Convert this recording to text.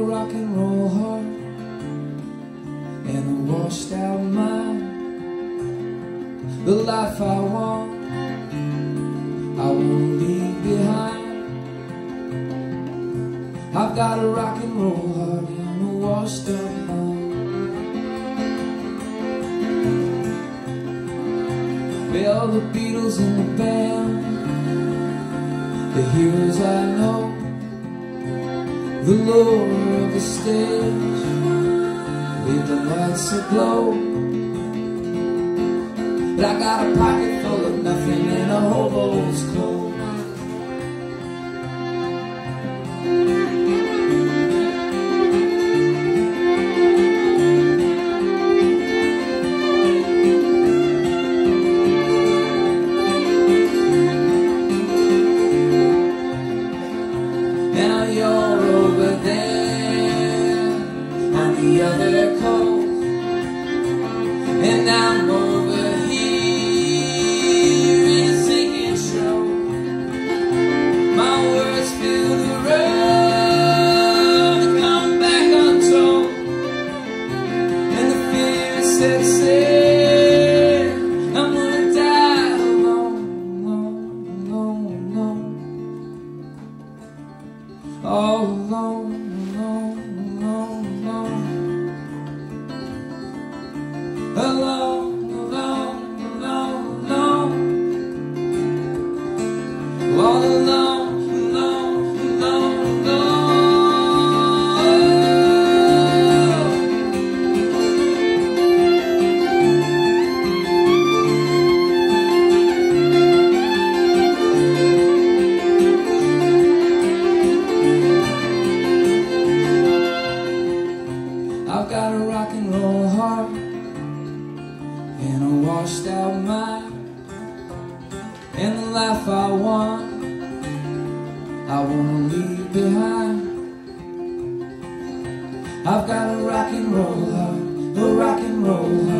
rock and roll heart and a washed out mind. The life I want, I won't leave behind. I've got a rock and roll heart and a washed up mind. Well, the Beatles in the band, the heroes I know, the lower of the stage, leave the lights aglow. But I got a pocket full of nothing and a hobo's coat. Now you're over there on the other coast, and I'm over here in a sinking show. My words fill the road and come back untold, and the fear sets in. I'm gonna die alone, alone, alone, all alone, alone, alone, alone, alone, alone, alone, alone, all alone, alone, alone, I've got a rock and roll heart and a washed out mind, and the life I want, I wanna leave behind. I've got a rock and roll heart, a rock and roll heart.